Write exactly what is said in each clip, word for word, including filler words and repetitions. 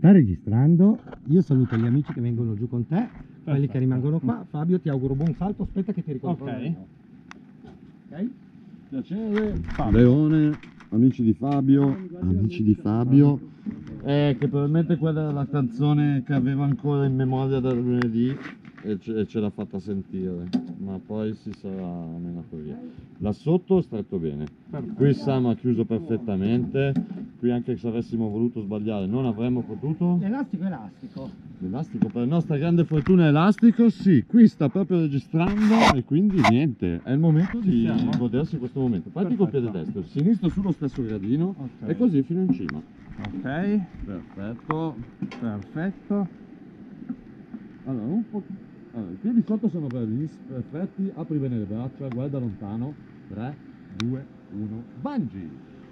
Sta registrando, io saluto gli amici che vengono giù con te, perfetto, quelli che rimangono qua. Fabio, ti auguro buon salto, aspetta che ti ricontrollo. Ok. Ok? Piacere. Fabio. Leone, amici di Fabio, amici di Fabio. Eh, che probabilmente quella è la canzone che aveva ancora in memoria da lunedì e ce, e ce l'ha fatta sentire, ma poi si sarà menato via. Là sotto è stretto bene, perfetto. Qui Sam ha chiuso perfettamente, qui anche se avessimo voluto sbagliare non avremmo potuto. L'elastico è elastico. L'elastico, per nostra grande fortuna è elastico, sì, qui sta proprio registrando e quindi niente, è il momento di godersi questo momento. Parti col piede destro, sinistro sullo stesso gradino, okay, e così fino in cima. Ok, perfetto, perfetto. Allora, un po'. Allora, i piedi sotto sono bellissimi, perfetti, apri bene le braccia, guarda lontano. tre, due, uno, bungee!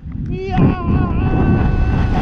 Yeah!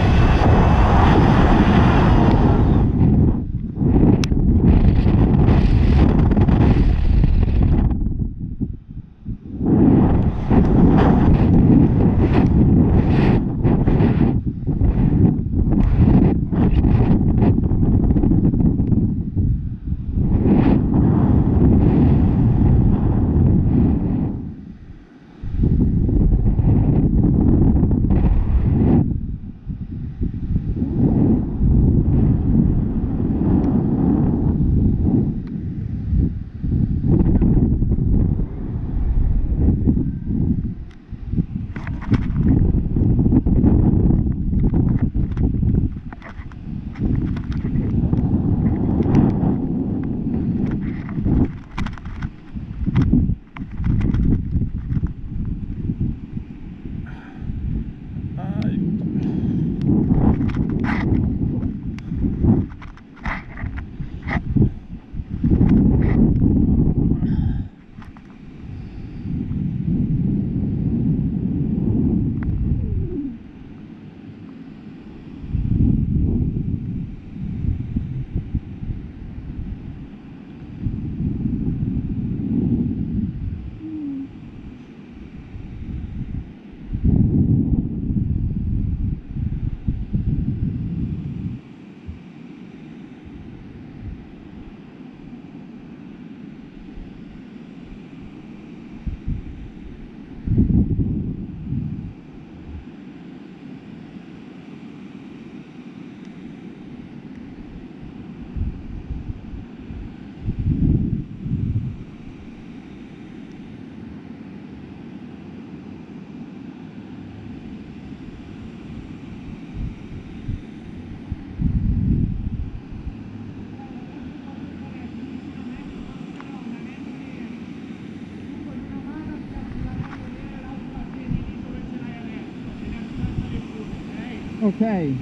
Ok. Perfetto.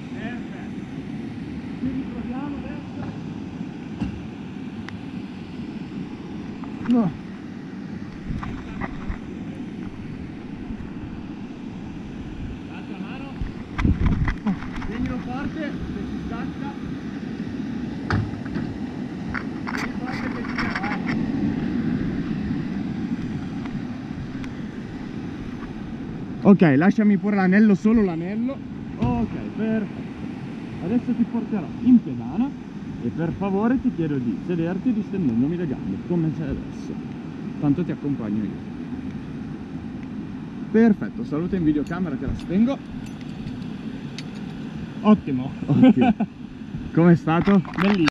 Ci ritroviamo adesso. No. L'altra mano. Tienilo forte, se si stacca. Tieni forte che gira, eh. Ok, lasciami pure l'anello, solo l'anello. Ok, perfetto. Adesso ti porterò in pedana e per favore ti chiedo di sederti distendendomi le gambe, come sei adesso. Tanto ti accompagno io. Perfetto, saluta in videocamera che la spengo. Ottimo. Ottimo. Com'è stato? Bellissimo.